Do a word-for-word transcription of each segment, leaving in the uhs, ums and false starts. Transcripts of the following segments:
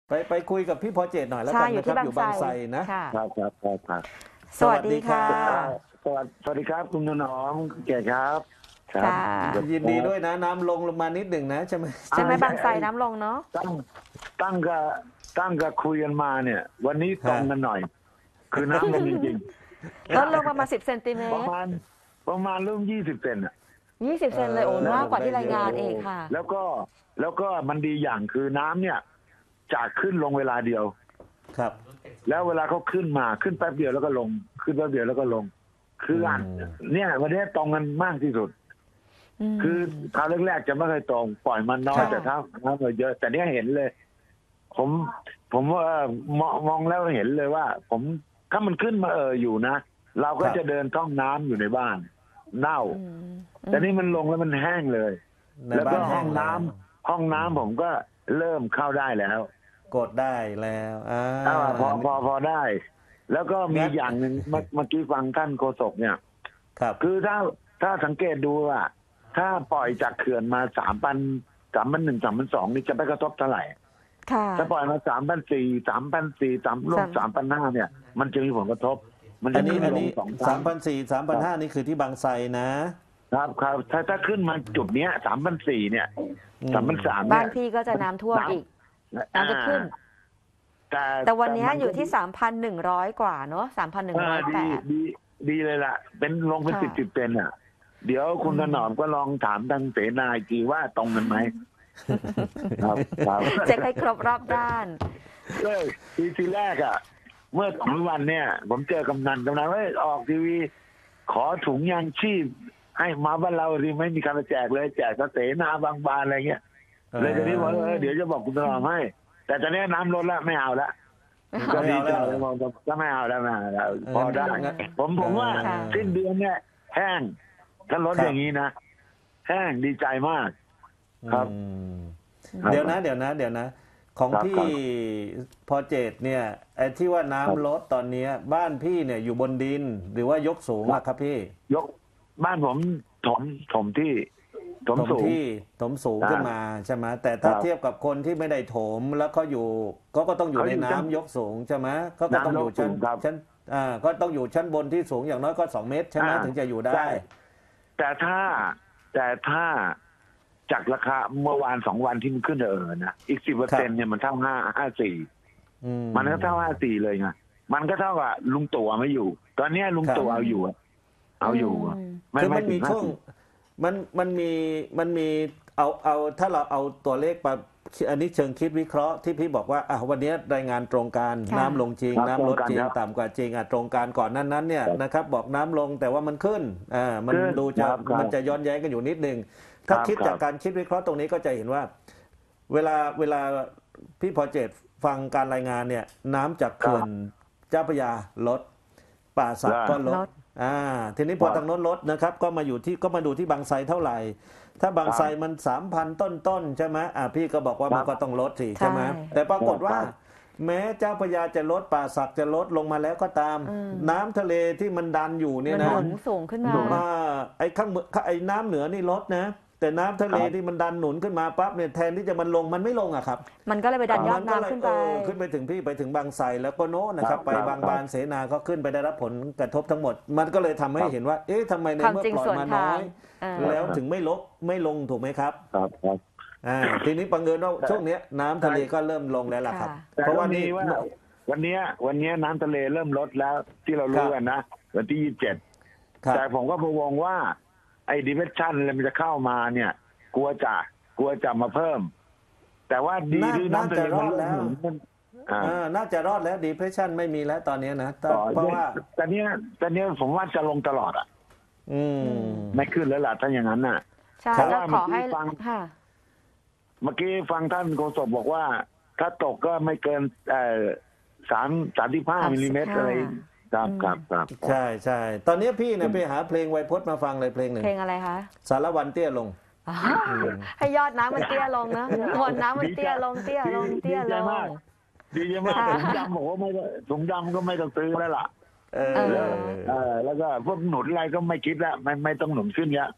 ไปไปคุยกับพี่พอเจตหน่อยแล้วกันนะครับอยู่บางไทรนะครับครับครับครับสวัสดีค่ะสวัสดีสวัสดีครับคุณถนอมเกียรติครับครับยินดีด้วยนะน้ำลงลงมานิดหนึ่งนะใช่ไหมใช่ไหมบางไทรน้ำลงเนาะตั้งตั้งกับตั้งกับคุยกันมาเนี่ยวันนี้ตรงกันหน่อยคือน้ำลงจริงๆลดลงประมาณสิบเซนติเมตรประมาณประมาณเริ่มยี่สิบเซนอ่ะยี่สิบเซนเลยโอ้มากกว่าที่รายงานเองค่ะแล้วก็แล้วก็มันดีอย่างคือน้ำเนี่ยจากขึ้นลงเวลาเดียวครับแล้วเวลาเขาขึ้นมาขึ้นแป๊บเดียวแล้วก็ลงขึ้นแป๊บเดียวแล้วก็ลงคืออันเนี่ยวันนี้ตรงกันมากที่สุดคือคราวแรกๆจะไม่เคยตรงปล่อยมันน้อยแต่ถ้าน้ำเยอะแต่เนี้ยเห็นเลยผมผมว่ามองมองแล้วเห็นเลยว่าผมถ้ามันขึ้นมาเอออยู่นะเราก็จะเดินท่องน้ำอยู่ในบ้านเน่าแต่นี่มันลงแล้วมันแห้งเลยแล้วก็ห้องน้ำห้องน้ำผมก็เริ่มเข้าได้แล้วกดได้แล้วอ่าพอพอพอได้แล้วก็มีอย่างหนึ่งเมื่อกี้ฟังท่านโฆษกเนี่ยครับคือถ้าถ้าสังเกตดูว่าถ้าปล่อยจากเขื่อนมาสามพันสามพันหนึ่งสามพันสองนี่จะไม่กระทบเท่าไหร่ถ้าปล่อยมาสามพันสี่สามพันสี่สามรวมสามพันห้าเนี่ยมันจะมีผลกระทบมันจะขึ้นลงสองสามพันสี่สามพันห้านี่คือที่บางไทรนะครับครับถ้าถ้าขึ้นมาจุดเนี้ยสามพันสี่เนี่ยสามพันสามเนี่ยบางที่ก็จะน้ำท่วมอีกน้ำจะขึ้นแต่แต่วันนี้อยู่ที่สามพันหนึ่งร้อยกว่าเนาะสามพันหนึ่งร้อยแปดดีดีเลยล่ะเป็นลงเป็นสิบสิบเป็นอ่ะเดี๋ยวคุณถนอมก็ลองถามทางเสนาอีกทีว่าตรงกันไหมครับครับเช็คให้ครบรอบด้านเลยทีทีแรกอ่ะเมื่อสองวันเนี่ยผมเจอกำนันกำนันว่าออกทีวีขอถุงยางชีพให้มาบ้านเราดิไม่มีการแจกเลยแจกเสนาบางบานอะไรเงี้ยเลยทีนี้บอกเออเดี๋ยวจะบอกคุณถนอมให้แต่ตอนนี้น้ำลดแล้วไม่เอาละก็ดีใจก็ไม่เอาแล้วนะพอได้ผมผมว่าสิ้นเดือนเนี่ยแห้งถ้าลดอย่างนี้นะแห้งดีใจมากครับเดี๋ยวนะเดี๋ยวนะเดี๋ยวนะของพี่พอเจตเนี่ยไอ้ที่ว่าน้ำลดตอนนี้บ้านพี่เนี่ยอยู่บนดินหรือว่ายกสูงอะครับพี่ยกบ้านผมถมถมที่ถมที่ถมสูงขึ้นมาใช่ไหมแต่ถ้าเทียบกับคนที่ไม่ได้ถมแล้วเขาอยู่ก็ก็ต้องอยู่ในน้ำยกสูงใช่ไหมก็ต้องอยู่ชั้นชั้นอ่าก็ต้องอยู่ชั้นบนที่สูงอย่างน้อยก็สองเมตรใช่ไหมถึงจะอยู่ได้แต่ถ้าแต่ถ้าจากราคาเมื่อวานสองวันที่มันขึ้นเออนะอีกสิบเปอร์เซ็นต์เนี่ยมันเท่าห้าห้าสี่มันก็เท่าห้าสี่เลยไงมันก็เท่ากับลุงตู่ไม่อยู่ตอนนี้ลุงตู่เอาอยู่เอาอยู่คือมันมีช่วงมันมันมีมันมีเอาเอาถ้าเราเอาตัวเลขมาอันนี้เชิงคิดวิเคราะห์ที่พี่บอกว่าอ่ะวันนี้รายงานตรงกันน้ำลงจริงน้ำลดจริงต่ำกว่าจริงอ่ะตรงกันก่อนนั้นนั้นเนี่ยนะครับบอกน้ำลงแต่ว่ามันขึ้นอ่ามันดูจะมันจะย้อนแย้งกันอยู่นิดนึงถ้าคิดจากการคิดวิเคราะห์ตรงนี้ก็จะเห็นว่าเวลาเวลาพี่พอเจตฟังการรายงานเนี่ยน้ำจากเขื่อนเจ้าพระยาลดป่าสักก็ลดอ่าทีนี้พอทางโน้นลดนะครับก็มาอยู่ที่ก็มาดูที่บางไทรเท่าไหร่ถ้าบางไทรมันสามพันต้นๆใช่ไหมอ่าพี่ก็บอกว่ามันก็ต้องลดสิใช่ไหมแต่ปรากฏว่าแม้เจ้าพระยาจะลดป่าสักจะลดลงมาแล้วก็ตามน้ำทะเลที่มันดันอยู่เนี่ยนะมันหนุนสูงขึ้นมาไอ้ข้างไอ้น้ำเหนือนี่ลดนะแต่น้ำทะเลที่มันดันหนุนขึ้นมาปั๊บเนี่ยแทนที่จะมันลงมันไม่ลงอะครับมันก็เลยไปดันยอดน้ำขึ้นไปขึ้นไปถึงพี่ไปถึงบางไทรแล้วก็โน้นนะครับไปบางบานเสนาก็ขึ้นไปได้รับผลกระทบทั้งหมดมันก็เลยทำให้เห็นว่าเอ๊ะทำไมในเมื่อปล่อยมาน้อยแล้วถึงไม่ลดไม่ลงถูกไหมครับครับครับอ่าทีนี้บังเอิญว่าช่วงนี้น้ำทะเลก็เริ่มลงแล้วล่ะครับเพราะว่านี่ว่าวันนี้วันนี้น้ำทะเลเริ่มลดแล้วที่เรารู้กันนะวันที่ยี่สิบเจ็ดแต่ผมก็พะวงว่าไอ้ดิเพรสชันอะไรมันจะเข้ามาเนี่ยกลัวจะกลัวจะมาเพิ่มแต่ว่าดีที่น้ำทะเลมันลดอ่าน่าจะรอดแล้วดีเพรสชันไม่มีแล้วตอนนี้นะเพราะว่าตอนนี้ตอนนี้ผมว่าจะลงตลอดอ่ะอืมไม่ขึ้นแล้วล่ะถ้าอย่างนั้นน่ะเพราะว่าเมื่อกี้ฟังเมื่อกี้ฟังท่านโฆษกบอกว่าถ้าตกก็ไม่เกินเอ่อสามสามสิบห้ามิลลิเมตรอะไรครับครับครับใช่ใช่ตอนนี้พี่เนี่ยไปหาเพลงไวพจน์มาฟังเลยเพลงหนึ่งเพลงอะไรคะสารวันเตี้ยลงให้ยอดน้ำมันเตี้ยลงนะมวลน้ำมันเตี้ยลงเตี้ยลงเตี้ยลงดีมากถุงดำบอกว่าไม่ถุงดำก็ไม่ต้องซื้อแล้วล่ะเออแล้วก็พวกหนุนอะไรก็ไม่คิดแล้วไม่ไม่ต้องหนุนขึ้นเยอะ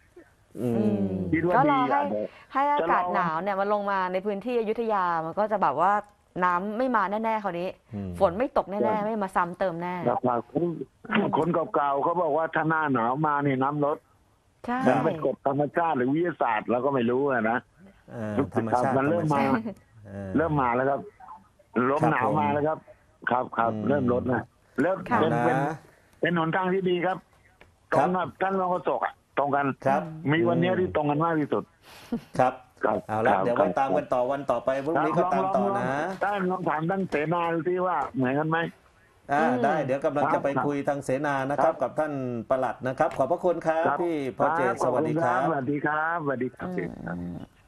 คิดว่าดีให้ให้อากาศหนาวเนี่ยมันลงมาในพื้นที่อยุธยามันก็จะแบบว่าน้ำไม่มาแน่ๆคราวนี้อืมฝนไม่ตกแน่ๆไม่มาซ้ำเติมแน่ราคาคนคนเก่าๆเขาบอกว่าถ้าหน้าหนาวมานี่น้ำลดใช่มันเป็นกฎธรรมชาติหรือวิทยาศาสตร์เราก็ไม่รู้อะนะเอ่อธรรมชาติมันเริ่มมาธรรชติออเริ่มมาแล้วครับลมครับหนาวผมมาแล้วครับ ครับครับอืมเริ่มลดนะเริ่มค่ะเป็นนะเป็นเป็นหนทางที่ดีครับตครรับงกับท่านรองโฆษกอะตรงกันครับมีวันเนี้ยที่ตรงกันมากที่สุดครับครับเอาละครับเดี๋ยวครัไว้บตามกันต่อวันต่อไปพรุ่งนี้ก็ตามต่อนะท่านลองถามท่านเสนาดูที่ว่าเหมือนกันไหมอ่าอืมได้เดี๋ยวกำลังครับจะไปคุยทางเสนานะครับ กับท่านปลัดนะครับ ขอบพระคุณครับครับพี่พอเจตขสอบวัสคุดีณครับสวัสดีครับสวัสดีครับอืม